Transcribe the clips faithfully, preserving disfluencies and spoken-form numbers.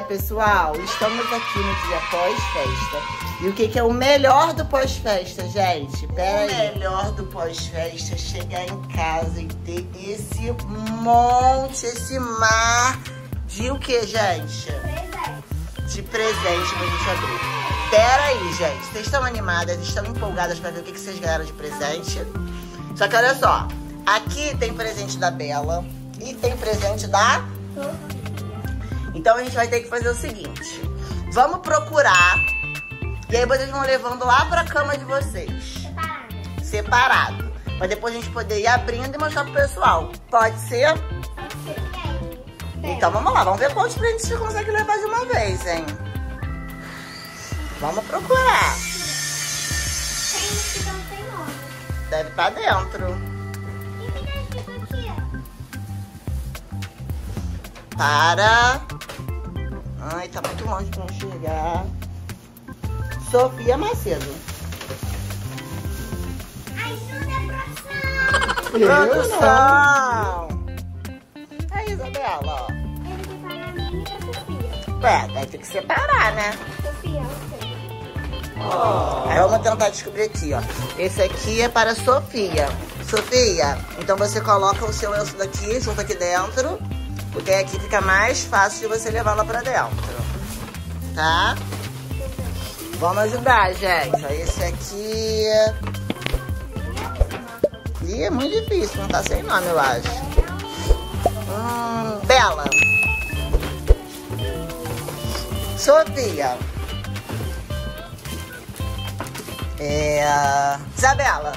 pessoal? Estamos aqui no dia pós-festa. E o que, que é o melhor do pós-festa, gente? Pera aí. O melhor do pós-festa é chegar em casa e ter esse monte, esse mar de o que, gente? Presente. De presente pra gente abrir. Pera aí, gente. Vocês estão animadas? Estão empolgadas pra ver o que, que vocês ganharam de presente? Só que olha só. Aqui tem presente da Bela e tem presente da... Então a gente vai ter que fazer o seguinte. Vamos procurar. E aí vocês vão levando lá pra cama de vocês. Separado. Separado. Pra depois a gente poder ir abrindo e mostrar pro pessoal. Pode ser? Pode ser. Então vamos lá. Vamos ver quantos presentes você consegue levar de uma vez, hein? Vamos procurar. Tem uns que não tem nome. Deve estar dentro. E o que tá escrito aqui? Para. Ai, tá muito longe pra enxergar. Sofia Macedo. Ajuda, produção! Produção! É, Isabela. Ele tem para a minha e pra Sofia. Ué, vai ter que separar, né? Sofia, ok. Oh. Aí vamos tentar descobrir aqui, ó. Esse aqui é para Sofia. Sofia, então você coloca o seu lenço daqui, junto aqui dentro. Porque aqui fica mais fácil de você levar lá pra dentro. Tá? Vamos ajudar, gente. Ó, esse aqui... Ih, é muito difícil. Não tá sem nome, eu acho. Hum, Bela. Sofia. É... Isabela.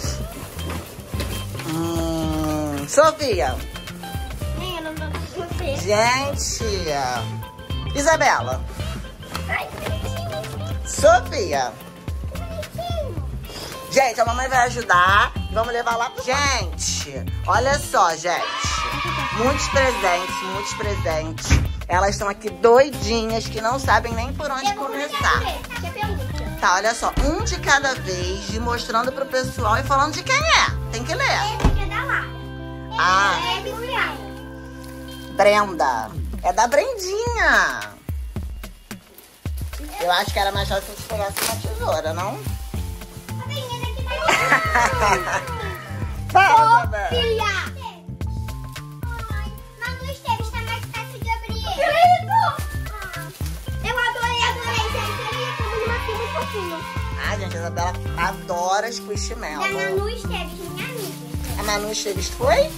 Hum, Sofia. Nem, eu não dou pra você. Gente. Isabela. Ai, que bonitinho. Sofia. Gente, a mamãe vai ajudar. Vamos levar lá pro... Gente, olha só, gente. Muitos presentes, muitos presentes. Elas estão aqui doidinhas, que não sabem nem por onde começar. Tá, olha só. Um de cada vez, de mostrando pro pessoal e falando de quem é. Tem que ler. Esse aqui é da lá. Ah. É Brenda. Brenda. É da Brendinha. Eu acho que era mais fácil se pegasse uma tesoura, não? Fala, Isabela. Sofia! Ai, Manu Esteves tá mais fácil de abrir. Que lindo! Eu adorei, adorei, gente. Ele é uma filha muito fofinho. Ah, gente, a Isabela adora Squishmallow. Da Manu Esteves, minha amiga. A Manu Esteves foi?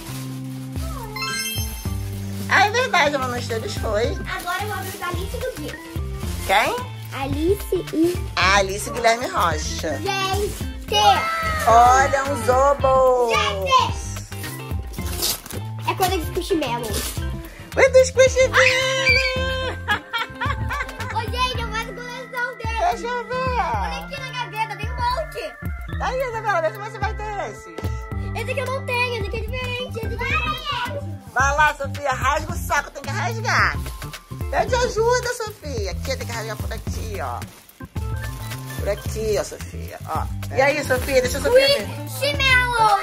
Ah, é verdade, a Manu Esteves foi. Agora eu vou abrir o da Alice e do Guilherme. Quem? Alice e... A Alice Guilherme Rocha. Gente! Olha, um Zobo! Gente! É coisa de Squishmallows. Muito Squishmallow! Ô, gente, eu faço coleção dele. Deixa eu ver. Olha aqui na gaveta, tem um monte. Aí, Isabela, vê se você vai ter esses. Esse aqui eu não tenho, esse aqui é diferente. Esse aqui é diferente. Vai lá, Sofia, rasga o saco, tem que rasgar. Pede ajuda, Sofia. Aqui, tem que rasgar por aqui, ó. Por aqui, ó, Sofia. Ó. E aí, Sofia, deixa a Sofia ver. Squishmallow.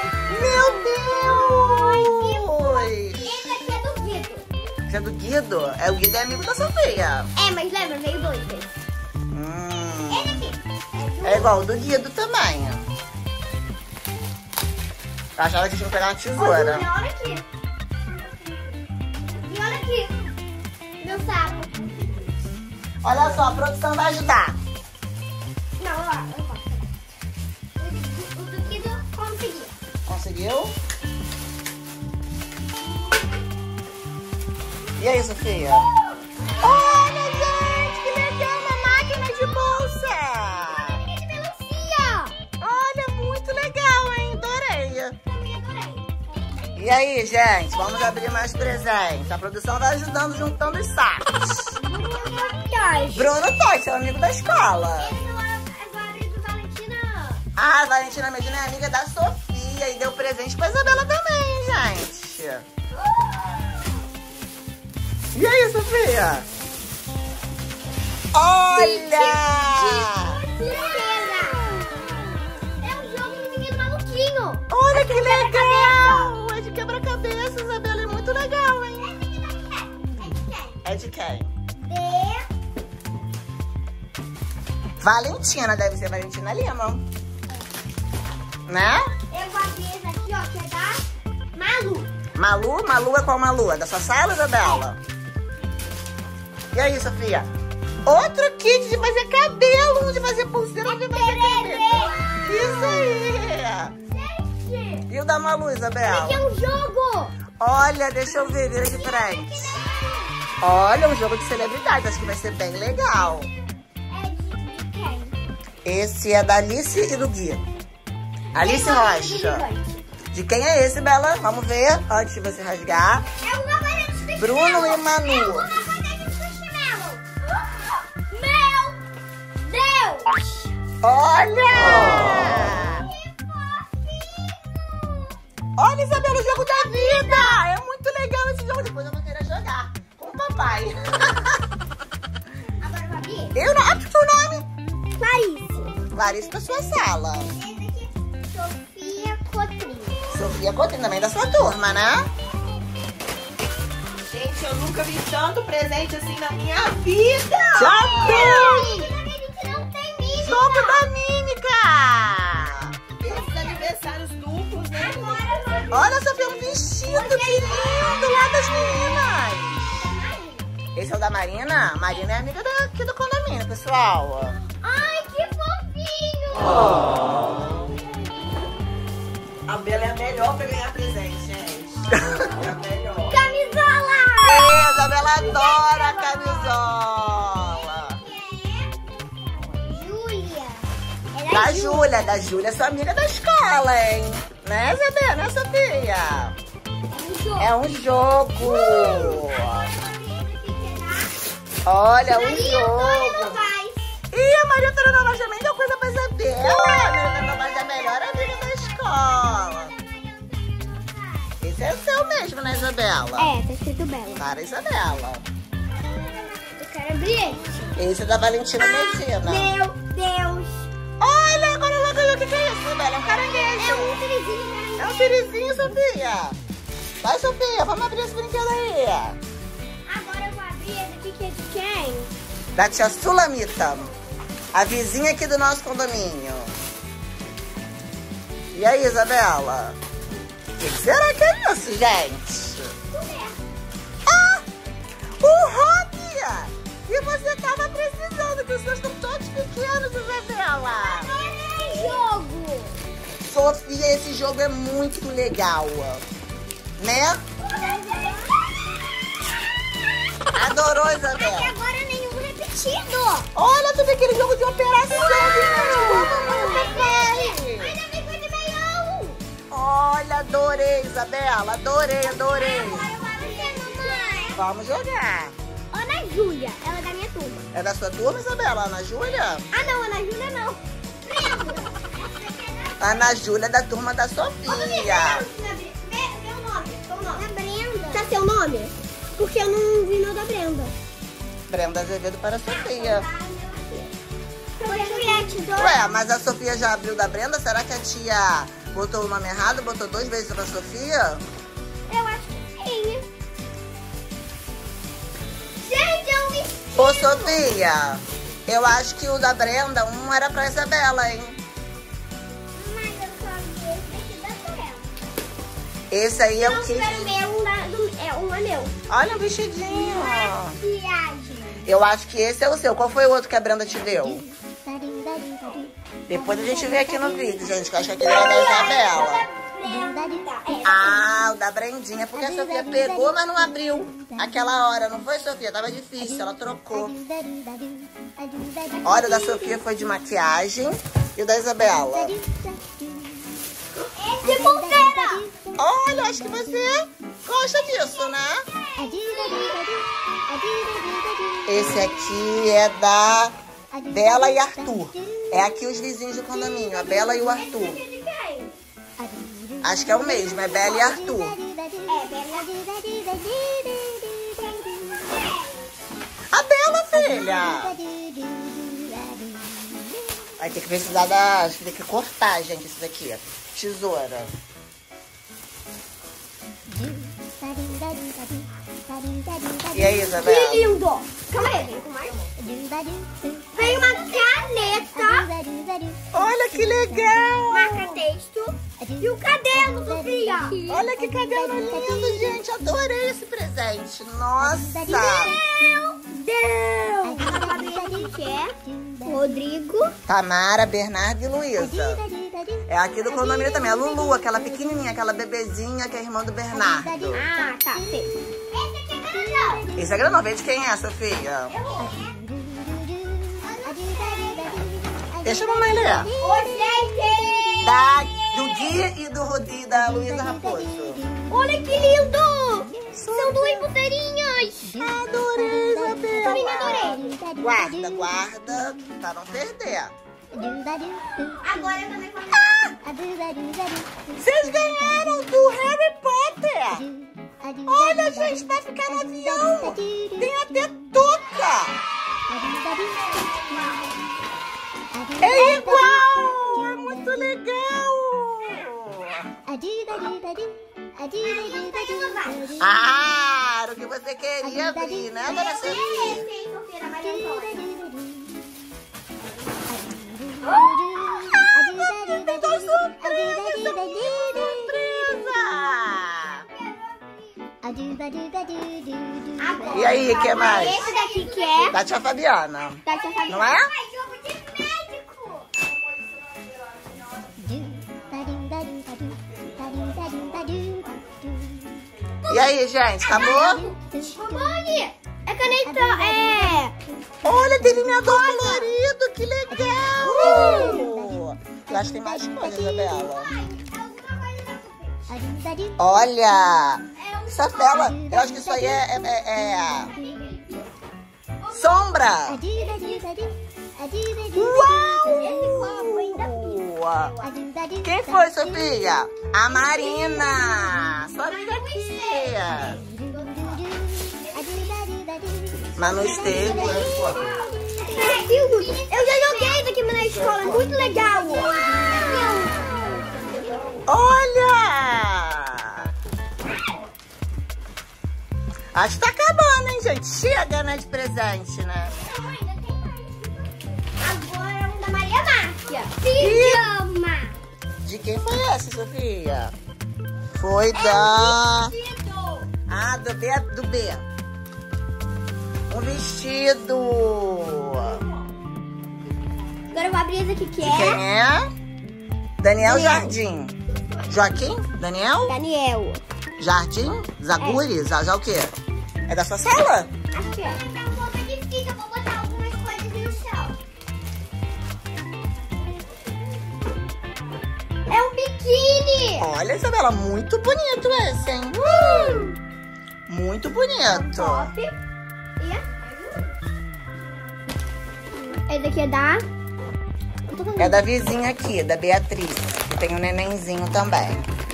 Meu Deus! Esse aqui é do Guido. Esse é do Guido? É, o Guido é amigo da Sofia. É, mas lembra, veio dois desses. Hum. Esse aqui. É igual o do Guido também. Eu achava que tinha que pegar uma tesoura. Olha, olha aqui. E olha aqui. Meu saco. Olha só, a produção vai ajudar. Não, eu, eu posso. O do Guido conseguiu. Conseguiu? E aí, Sofia? Olha, gente, que legal, uma máquina de bolsa. Máquina de melancia. Olha, muito legal, hein? Adorei. Também adorei. E aí, gente, vamos abrir mais presentes. A produção vai ajudando, juntando os sacos. Bruno Toy, seu amigo da escola. Esse é o marido do Valentina. Ah, a Valentina Medina é amiga da Sofia e deu presente pra Isabela também, gente. E aí, Sofia? Olha! Princesa. É um jogo do menino maluquinho. Olha que legal! É de quebra-cabeça, Isabela. É muito legal, hein? É de quem? É de quem? De Valentina, deve ser Valentina Lima. Né? Eu vou abrir essa aqui, ó, que é da Malu. Malu? Malu é qual Malu? É da sua sala, Isabela? E aí, Sofia? Outro kit de fazer cabelo, de fazer pulseira, de fazer cabelo. Isso aí. Gente, E o da Malu, Isabela? aqui é um jogo. Olha, deixa eu ver, vira de frente. Olha, um jogo de celebridade, acho que vai ser bem legal. É de, de quem? Esse é da Alice e do Gui. Alice Quem é o Rocha. gigante? De quem é esse, Bela? Vamos ver, antes de você rasgar. É o lavadete do chinelo. Bruno e Manu. É o lavadete do chinelo. Meu Deus. Olha! Que fofinho. Olha, Isabela, o jogo da vida! É muito legal esse jogo. Depois eu vou querer jogar com o papai. Agora eu vou abrir. Eu não... Ah, que foi o nome? Clarice. Clarice da sua sala. Esse aqui, Sofia Cotrim. Sofia Coutinho também da sua turma, né? Gente, eu nunca vi tanto presente assim na minha vida. Já tem! A gente não tem mímica. Jogo da mímica! Esses aniversários duplos, né? Agora eu Olha, Sofia, um vestido, que lindo, lá das meninas. Esse é o da Marina? Marina é amiga daqui do condomínio, pessoal. Ai, que fofinho. A Bela é a melhor pra ganhar presente, gente. É a melhor. Camisola. É, a Isabela adora a camisola. Júlia. Ela é Da Ju- Júlia, da Júlia, sua amiga da escola, hein? Né, Isabela? Né, Sofia? É um jogo. É um jogo. Olha, um jogo. Ih, a Maria Antônia Novaes também deu coisa pra Isabela. A Maria Antônia Novaes é a melhor amiga da escola. Esse é o seu mesmo, né, Isabela? É, tá escrito Bela. Para, Isabela. Eu quero abrir esse. Esse é da Valentina Medina. Meu Deus. Olha, agora ela ganhou. O que que é isso, Isabela? É um É caranguejo. um frisinho. É um sirizinho, Sofia. Vai, Sofia, vamos abrir esse brinquedo aí. Agora eu vou abrir esse aqui que é de quem? Da tia Sulamita, a vizinha aqui do nosso condomínio. E aí, Isabela? O que que será que é isso, gente? Ah! O Robbie! E você tava precisando, que os seus estão todos pequenos, Isabela. É jogo. Sofia, esse jogo é muito legal, né? Adorou, Até Isabela? agora nenhum repetido. Olha, tu vê aquele jogo de operação, gente. Ainda bem que foi de meião. Olha, adorei, Isabela. Adorei, adorei. Agora eu vou abrir, mamãe. Vamos jogar. Ana Júlia, ela é da minha turma. É da sua turma, Isabela? Ana Júlia? Ah, não, Ana Júlia não. Brenda. Ana Júlia é da turma da Sofia. Meu nome, seu nome. Da Brenda. Tá seu nome? Porque eu não vi no da Brenda. Brenda Azevedo para a Sofia. Foi Juliette, dois. Ué, mas a Sofia já abriu da Brenda? Será que a tia botou o nome errado? Botou duas vezes pra Sofia? Eu acho que sim. Gente, é um vestido. Ô, Sofia, eu acho que o da Brenda, um era pra Isabela, hein? Mas eu só vi esse aqui da Brenda. Esse aí é Não, o se kit. tiver o meu, um, da- do- é, um é meu. Olha o vestidinho. Viagem. Eu acho que esse é o seu. Qual foi o outro que a Brenda te deu? Depois a gente vê aqui no vídeo, gente, que eu acho que aquele era da Isabela. Ah, o da Brendinha, porque a Sofia pegou, mas não abriu aquela hora, não foi, Sofia? Tava difícil, ela trocou. Olha, o da Sofia foi de maquiagem e o da Isabela. Esse é pulseira. Olha, acho que você gosta disso, né? Esse aqui é da Bela e Arthur. É aqui os vizinhos do condomínio, a Bela e o Arthur. De quem? Acho que é o mesmo, é Bela e Arthur. É, Bela. A Bela, filha! Vai ter que precisar da... Acho que tem que cortar, gente, isso daqui. Tesoura. E aí, Isabela? Que lindo. Calma aí, vem com mais. Vem uma caneta. Olha que legal. Marca texto. E o cabelo, Sofia. Olha que cabelo lindo, gente. Adorei esse presente. Nossa. Deu. Deu. Rodrigo. Tamara, Bernardo e Luísa. É aqui do condomínio também. A Lulu, aquela pequenininha, aquela bebezinha que é irmã do Bernardo. Ah, tá. Esse aqui é grandão. Esse é grandão. Vê de quem é, Sofia? Deixa a mamãe ler. Ô, gente. Da, do Gui e do Rodi, da Luísa Raposo. Olha que lindo. São duas pulseirinhas. Adorei, Também Isabela. adorei. Guarda, guarda, pra não perder. Agora eu também vou... Vocês ganharam do Harry Potter. Olha, gente, vai ficar no avião. Tem até touca. É igual. É muito legal. Ah, era o que você queria abrir, né, dona Sofia? E aí, o que mais? Esse daqui que é? Da tia Fabiana. Da tia Fabiana. Não é? Ah, jogo de médico. E aí, gente, acabou? Mamãe, é caneta, é... Olha, delineador colorido, que legal! Eu acho que tem mais coisas, Isabela. Olha! Isabela, eu acho que isso aí é... é, é, é... sombra! Uau! Quem foi, Sofia? A Marina! Sua amiga aqui! Manu Esteves. Eu já joguei isso aqui na escola, muito legal. Olha! Acho que tá acabando, hein, gente? Chega, né, de presente, né? Agora é um da Maria Márcia. Pijama. De quem foi essa, Sofia? Foi da... Ah, do B. Do B. Um vestido. Agora eu vou abrir esse aqui que De é... quem é? Daniel, Daniel. Jardim. Joaquim? Daniel? Daniel. Jardim? Zaguri? Já, já o quê? É da sua sala? Acho que é. Tá um pouco difícil, eu vou botar algumas coisas no chão. É um biquíni. Olha, Isabela, muito bonito esse, hein? Uh! Muito bonito. Top. E esse aqui é da... É da vizinha aqui, da Beatriz, que tem um nenenzinho também.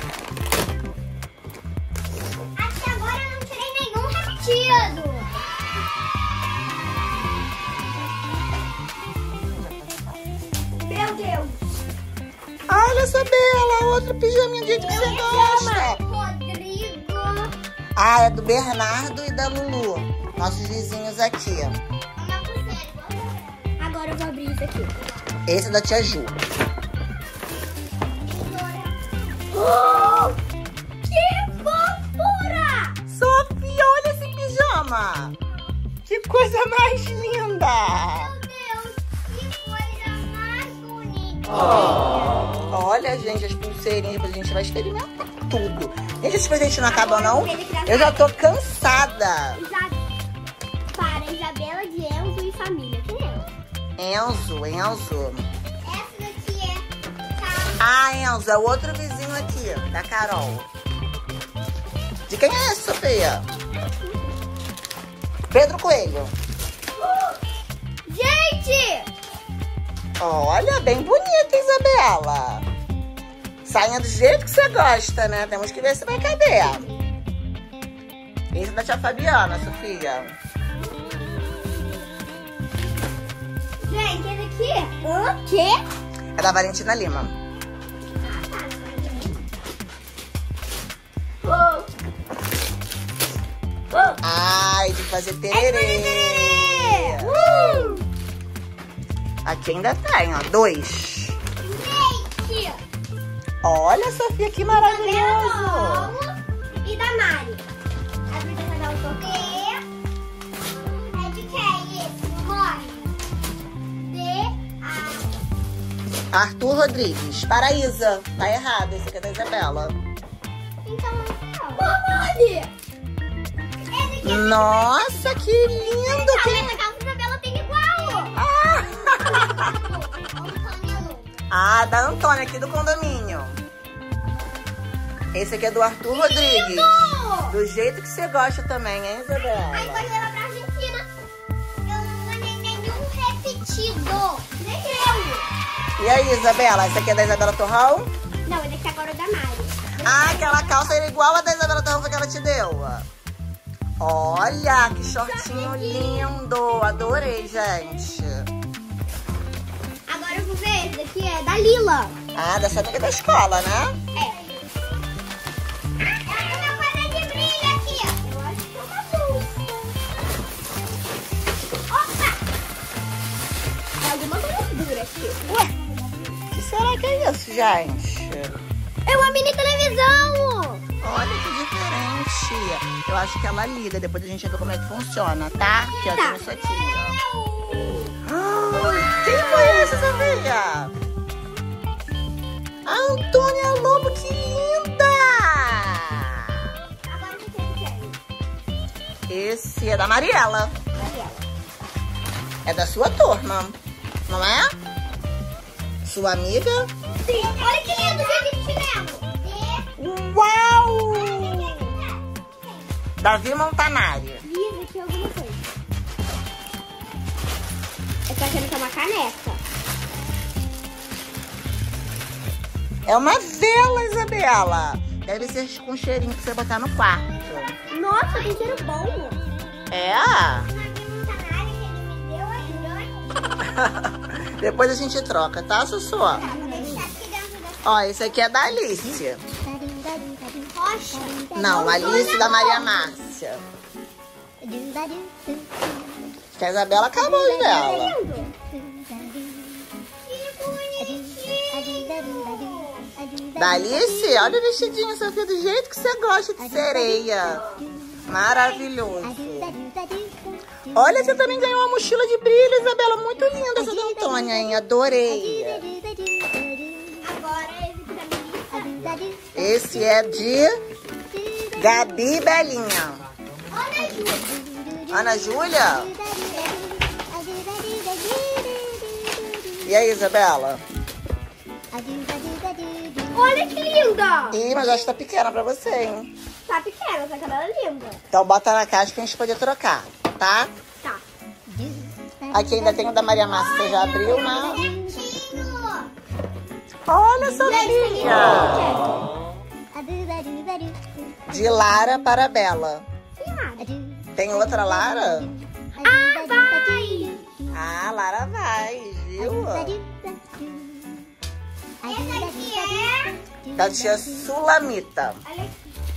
Até agora eu não tirei nenhum repetido. Meu Deus. Olha, Isabela, outro pijaminha do jeito que você gosta. Rodrigo. Ah, é do Bernardo e da Lulu, nossos vizinhos aqui. Uma pulseira. Agora eu vou abrir isso aqui. Esse é da tia Ju. Oh, que fofura! Sofia, olha esse pijama. Que coisa mais linda. Meu Deus, que coisa mais bonita. Oh. Olha, gente, as pulseirinhas, depois a gente vai experimentar tudo. Gente, esse presente não acaba, não? Eu já tô cansada. Já para Isabela de Enzo e família. Quem é? Enzo, Enzo. Essa daqui é... Ah, Enzo, é o outro vizinho aqui, da Carol. De quem é esse, Sofia? Pedro Coelho. Gente! Olha, bem bonita, Isabela. Sainha do jeito que você gosta, né? Temos que ver se vai caber. Esse é da tia Fabiana, Sofia. Gente, esse aqui... O quê? É da Valentina Lima. Oh. Oh. Ai, de fazer tererê. Uh. Aqui ainda tem, ó. Dois. Leite. Olha, Sofia, que maravilhoso. E da Mari. A princesa dá um sorteio. É de quem esse? Morre. De a... Arthur Rodrigues. Paraísa. Tá errado. Esse aqui é da Isabela. Então, Mari. Esse aqui é... Nossa, que lindo. Não, Que... essa calça da Isabela tem igual. Ah, da Antônia, aqui do condomínio. Esse aqui é do Arthur Rodrigues. Do jeito que você gosta também, hein, Isabela? Aí pode levar pra Argentina. Eu não ganhei nenhum repetido. Nem eu. E aí, Isabela? Esse aqui é da Isabela Torrão? Não, esse aqui agora é da Mari. Ah, aquela calça era igual a da Isabela Torrão que ela te deu. Olha, que shortinho lindo. Adorei, gente. Agora eu vou ver. Esse daqui é da Lila. Ah, dessa amiga da escola, né? É. Essa é uma coisa de brilho aqui, ó. Eu acho que é uma bolsa. Opa! É alguma coisa dura aqui. Ué, o que será que é isso, gente? É uma mini televisão. Olha que diferente. Eu acho que ela liga. Depois a gente vê como é que funciona, tá? Aqui, ó, Tá. tem isso aqui, ó. Ah, quem foi esse, Sofia? A Antônia Lobo, que linda! Agora eu sei o que é. Esse é da Mariela. Mariela. É da sua turma, não é? Sua amiga? Sim. Olha que lindo, gente, de chinelo. Uau! Davi Montanari. Viva aqui alguma coisa. Eu tô achando que é uma caneca. É uma vela, Isabela. Deve ser com cheirinho pra você botar no quarto. Nossa, tem cheiro bom. É? Depois a gente troca, tá, Sussu? Ó, esse aqui é da Alice. Rocha. Não, Alice da Maria Márcia. Que a Isabela acabou os dela. Da Alice, olha o vestidinho, Sofia, do jeito que você gosta de sereia. Maravilhoso. Olha, você também ganhou uma mochila de brilho, Isabela. Muito linda essa da Antônia, hein? Adorei. Agora Esse é de Gabi Belinha. Ana Júlia? E aí, Isabela? Olha que linda! Ih, mas acho que tá pequena pra você, hein? Tá pequena, essa cabela é linda. Então bota na caixa que a gente pode trocar, tá? Tá. Aqui ainda tem o da Maria Márcia, você já abriu, né? Olha, Sofia! De Lara para Bela. Tem outra Lara? Ah, vai! Ah, Lara vai, viu? Essa aqui é... Da tia Sulamita. Olha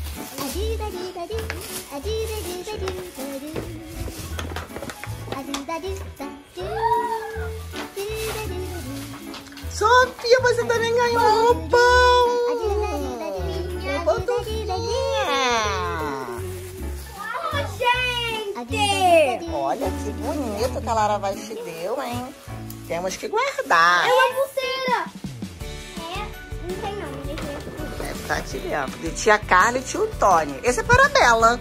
Sofia, você também ganhou um roupão! Roupão do gente! Olha que bonito que a Lara vai te deu, hein? Temos que guardar. É uma pulseira! É, não tem não, ninguém tem. É, tá te vendo. De tia Carla e tio Tony. Esse é para a Bela.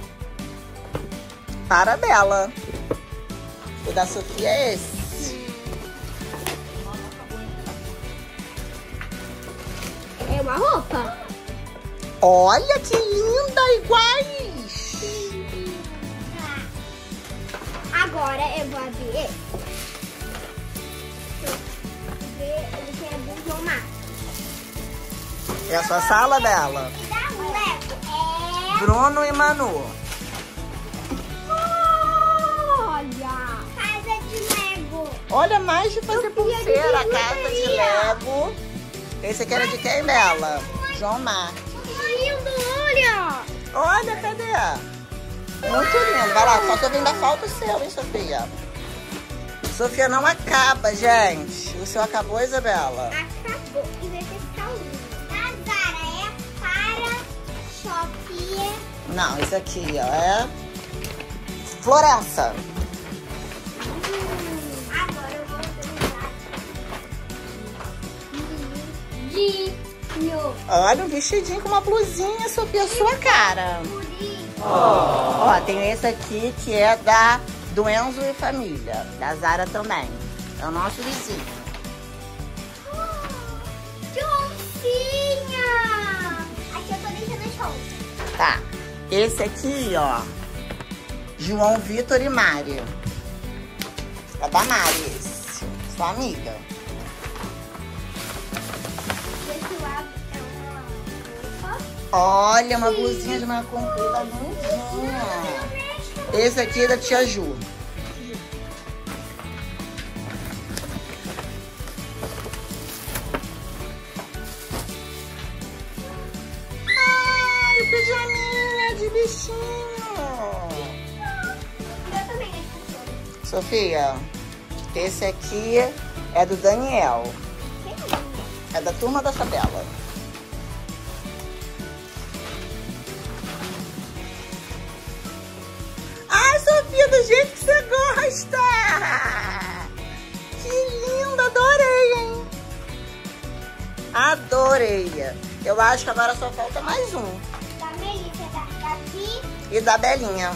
Para a Bela. O da Sofia é esse. É uma roupa? Olha que linda, iguais! Agora eu vou abrir esse. Ele tem a do João Marcos. É a sua sala dela. E da Lego é... Bruno e Manu. Olha! Casa de Lego. Olha, mais de fazer pulseira, de casa de bijuteria. Lego. Esse aqui era de quem, Bela? João Marcos. Lindo, olha! Olha, cadê? Muito lindo. Vai lá, só que ainda falta o seu, hein, Sofia? Sofia, não acaba, gente. O seu acabou, Isabela? Acabou. E vai ter saudinho. Da Zara é para Shopee. Não, isso aqui, ó, é Florença. Hum, agora eu vou utilizar vestidinho. Olha um vestidinho com uma blusinha, Sofia, sua cara. Oh. Ó, tem esse aqui que é da do Enzo e Família, da Zara também. É o nosso vizinho. Que oncinha! Aqui eu tô deixando as roupas. Tá. Esse aqui, ó, João Vitor e Mari. É da Mari esse, sua amiga. Esse lado é uma roupa. Olha, uma blusinha de manga comprida lindinha. Esse aqui é da tia Ju. Ai, pijaminha de bichinho. Eu também é de Sofia, esse aqui é do Daniel. É da turma da Sabela. Ai, Sofia, do jeito que você gosta! Que lindo, adorei, hein? Adorei. Eu acho que agora só falta mais um. Da Melissa, da Gabi. E da Belinha.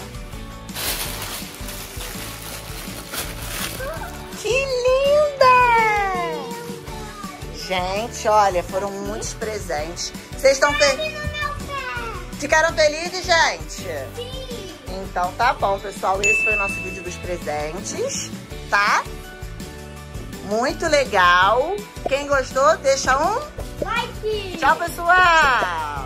Que linda! Gente, olha, foram muitos presentes. Vocês estão felizes? No meu pé. Ficaram felizes, gente? Sim. Então tá bom, pessoal. Esse foi o nosso vídeo dos presentes, tá? Muito legal. Quem gostou, deixa um Like. tchau, pessoal!